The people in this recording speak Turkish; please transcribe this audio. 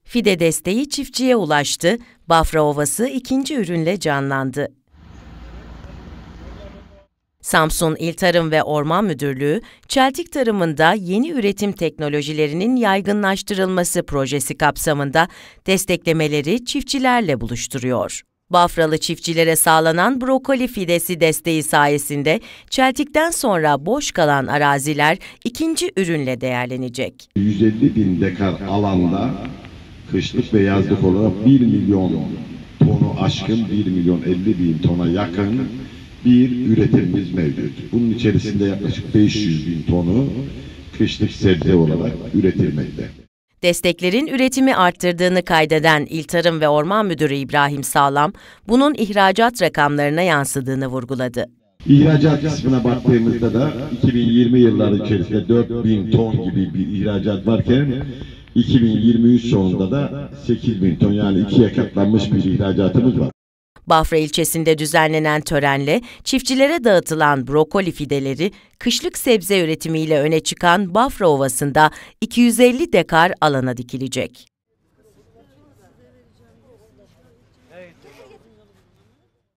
Fide desteği çiftçiye ulaştı, Bafra Ovası ikinci ürünle canlandı. Samsun İl Tarım ve Orman Müdürlüğü, çeltik tarımında yeni üretim teknolojilerinin yaygınlaştırılması projesi kapsamında desteklemeleri çiftçilerle buluşturuyor. Bafralı çiftçilere sağlanan brokoli fidesi desteği sayesinde çeltikten sonra boş kalan araziler ikinci ürünle değerlenecek. 150 bin dekar alanda kışlık ve yazlık olarak 1 milyon tonu aşkın, 1 milyon 50 bin tona yakın bir üretimimiz mevcut. Bunun içerisinde yaklaşık 500 bin tonu kışlık sebze olarak üretilmekte. Desteklerin üretimi arttırdığını kaydeden İl Tarım ve Orman Müdürü İbrahim Sağlam, bunun ihracat rakamlarına yansıdığını vurguladı. İhracat kısmına baktığımızda da 2020 yılları içerisinde 4.000 ton gibi bir ihracat varken 2023 sonunda da 8.000 ton, yani ikiye katlanmış bir ihracatımız var. Bafra ilçesinde düzenlenen törenle çiftçilere dağıtılan brokoli fideleri, kışlık sebze üretimiyle öne çıkan Bafra Ovası'nda 250 dekar alana dikilecek.